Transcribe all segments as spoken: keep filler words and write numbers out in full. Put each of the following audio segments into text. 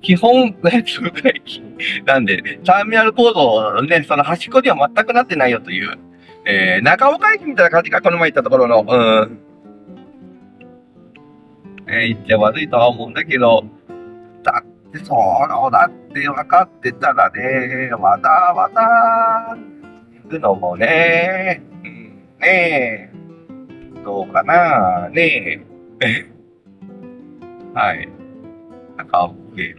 基本、ね、通過駅なんで、ターミナルコードね、その端っこには全くなってないよという、えー、中岡駅みたいな感じがこの前行ったところの、うん。えー、言っちゃ悪いとは思うんだけど、だってそうだって分かってたらね、わたわた行くのもね、うん、ねえ、どうかな、ねえ。はい。なんか、え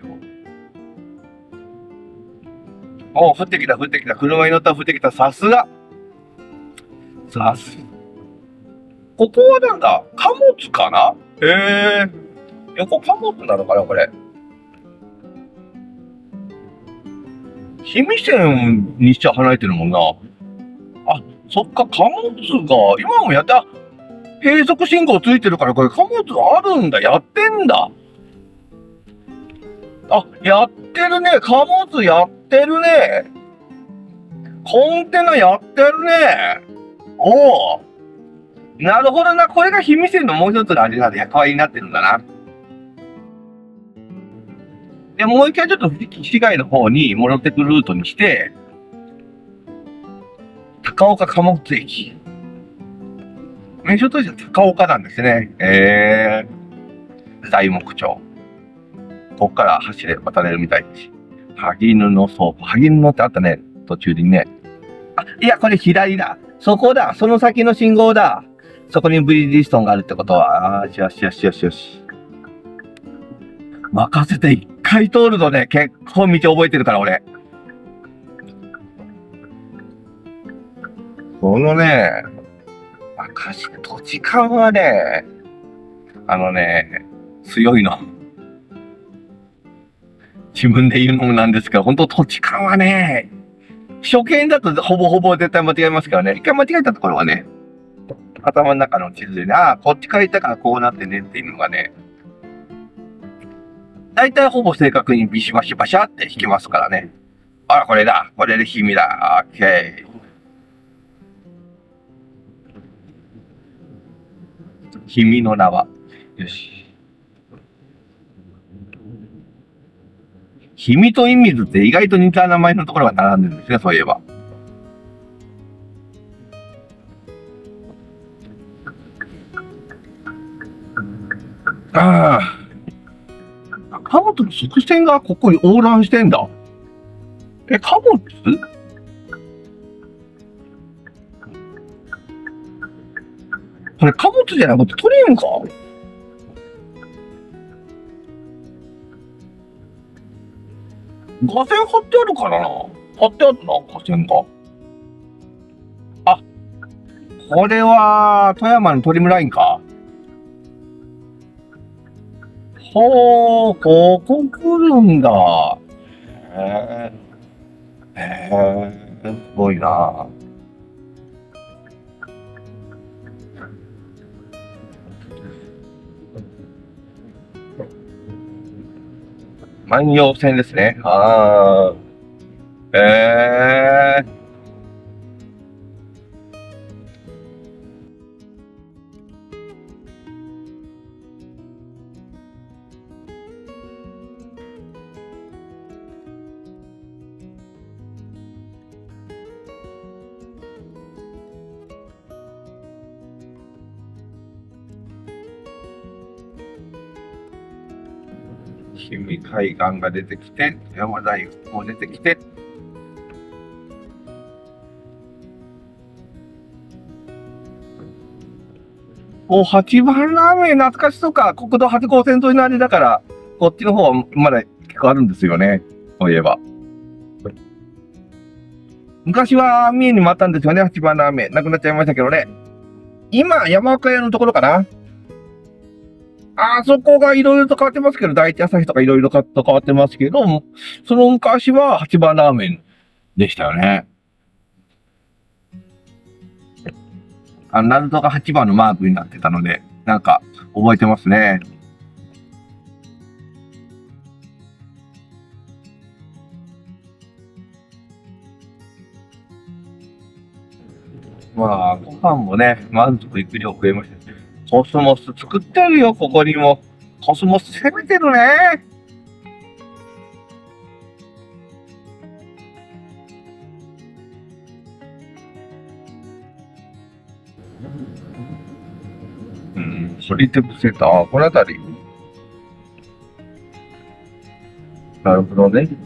お降ってきた、降ってきた。車に乗ったら降ってきた。さすが。さす。ここはなんだ貨物かな。へえ。いや、これ貨物なのかな、これ。氷見線にしちゃ離れてるもんな。あ、そっか、貨物が、今もやった、閉塞信号ついてるから、これ貨物あるんだ。やってんだ。あ、やってるね。貨物やってるね。コンテナやってるね。おお。なるほどな。これが氷見線のもう一つのあれなんで役割になってるんだな。で、もう一回ちょっと市街の方に戻ってくるルートにして、高岡貨物駅。名称としては高岡なんですね。えー、大木町。ここから橋で渡れるみたいです。萩布の倉庫。萩布ってあったね。途中にね。あ、いや、これ左だ。そこだ。その先の信号だ。そこにブリヂストンがあるってことは。あー、よしよしよしよし。任せて一回通るとね、結構道覚えてるから、俺。このね、明石土地勘はね、あのね、強いの。自分で言うのもなんですけど、本当土地勘はね、初見だとほぼほぼ絶対間違えますからね。一回間違えたところはね、頭の中の地図でね、ああ、こっちから行ったからこうなってねっていうのがね、大体ほぼ正確にビシバシバシャって引きますからね。あら、これだ。これで氷見だ。オッケー。氷見の名は。よし。氷見と射水って意外と似た名前のところが並んでるんですね、そういえば。ああ。貨物の側線がここに横断してんだ。え、貨物？これ貨物じゃなくてトリウムか？架線張ってあるからな。張ってあるな、架線が。あ、これは、富山のトリムラインか。ほー、ここ来るんだ。へえ。へえ、すごいな。万葉線ですね。ああ。へえ。氷見海岸が出てきて、山田大学も出てきて、お、八番ラーメン懐かしそうか。国道はち号線沿いのあれだから、こっちの方はまだ結構あるんですよね。そういえば。昔は三重にもあったんですよね、八番ラーメン。なくなっちゃいましたけどね。今、山岡屋のところかな。あそこがいろいろと変わってますけど、第一朝日とかいろいろと変わってますけど、その昔は八番ラーメンでしたよね。あの、ナルトがはちばんのマークになってたので、なんか、覚えてますね。まあ、ご飯もね、満足いく量増えました。コスモス作ってるよ、ここにも。コスモス攻めてるね。 うん、ソリテップセンター、あ、この辺り。なるほどね。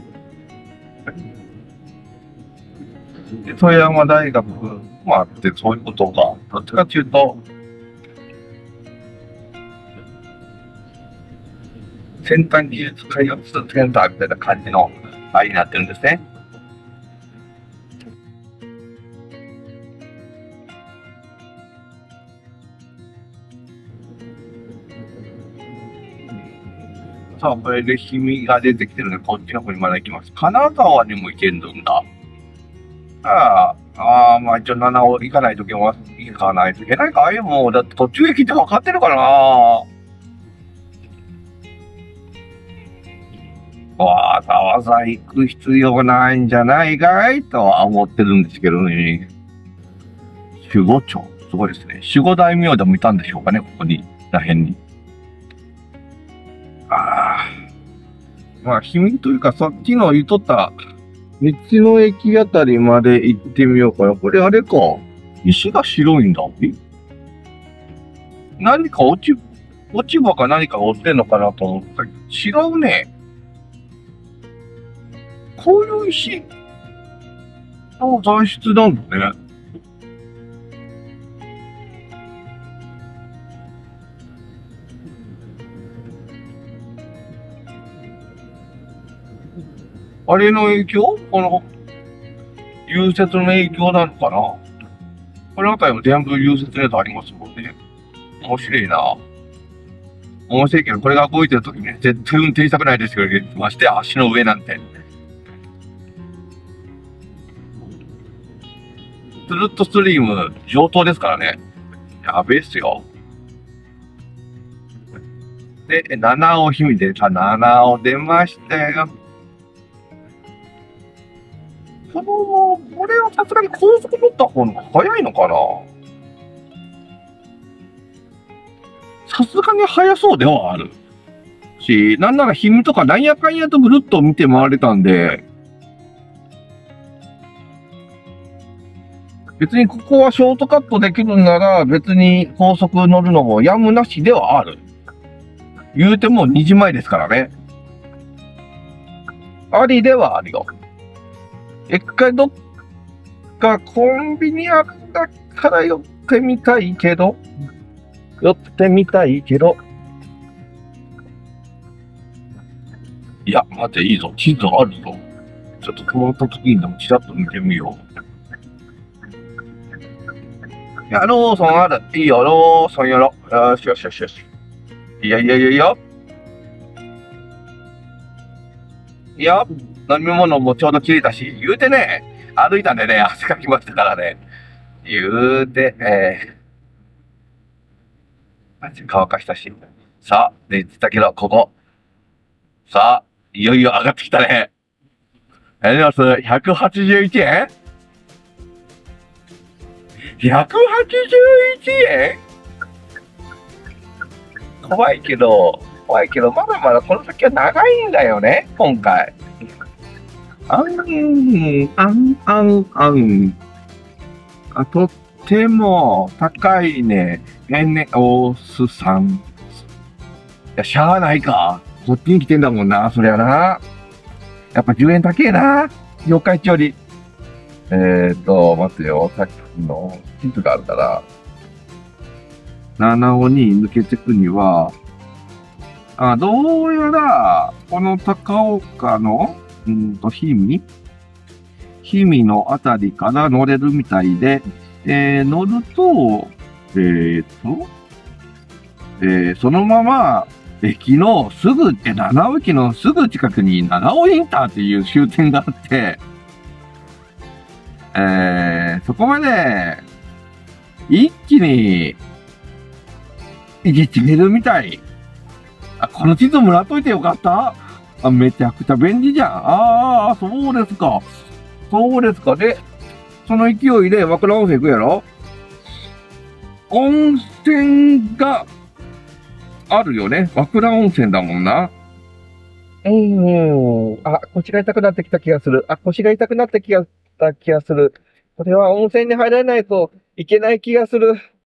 で、富山大学もあって、そういうことか。どっちかっていうと、先端技術開発センターみたいな感じのあれになってるんですね。さあ、これで氷見が出てきてるので、こっちの方にまだ行きます。金沢にも行けるんだ。ああ、ああ、まあ一応ななを行かないといけま行かないといけないか。ああいうもう、だって途中駅って分かってるからな。わざわざ行く必要ないんじゃないかいとは思ってるんですけどね。守護町。すごいですね。守護大名でもいたんでしょうかね、ここに、らへんに。ああ。まあ、秘密というか、さっきの言っとった、道の駅あたりまで行ってみようかな。これあれか。石が白いんだ。え何か落ち、落ち葉か何か落ちてんのかなと思ったけど、違うね。こういう石の材質なんだね。あれの影響この、融雪の影響なのかな。これあたりも全部融雪のやつありますもんね。面白いな。面白いけど、これが動いてるときね、絶対運転したくないですよね。ましてや足の上なんて。スルットストリーム上等ですからね。やべえっすよ。で、七尾姫出た。七尾出ましたよ。この、これはさすがに高速乗った方が早いのかな。さすがに速そうではある。し、なんなら姫とかなんやかんやとぐるっと見て回れたんで、別にここはショートカットできるなら別に高速乗るのもやむなしではある。言うてもにじまえですからね。ありではあるよ。一回どっかコンビニあるんだから寄ってみたいけど、寄ってみたいけど。いや、待て、いいぞ。地図あるぞ。ちょっと止まった時にでもちらっと見てみよう。いや、ローソンある。いいよ、ローソンやろう。よしよしよしよし。いやいやいやいや。いや、飲み物もちょうど切れたし、言うてね、歩いたんでね、汗かきましたからね。言うて、えー、汗乾かしたし。さあ、寝てたけど、ここ。さあ、いよいよ上がってきたね。ありがとうございます。ひゃくはちじゅういちえん ひゃくはちじゅういちえん 怖いけど、怖いけど、まだまだこの先は長いんだよね、今回。あん、あん、あん、あん。あ、とっても高いね。エネオスさん。いや、しゃあないか。こっちに来てんだもんな、そりゃな。やっぱじゅうえん高えな。四日市より。えーと、待ってよ。さっきの地図があるから。七尾に抜けてくには、あ、どうやら、この高岡の、うんと、氷見氷見のあたりから乗れるみたいで、えー、乗ると、えーと、えー、そのまま、駅のすぐ、え、七尾駅のすぐ近くに七尾インターっていう終点があって、えー、そこまで、一気に、行き継げるみたい。あ、この地図もらっといてよかった。あ、めちゃくちゃ便利じゃん。ああ、そうですか。そうですか。で、その勢いで和倉温泉行くやろ。温泉があるよね。和倉温泉だもんな。うーん。あ、腰が痛くなってきた気がする。あ、腰が痛くなってきた気がする。これは温泉に入らないといけない気がする。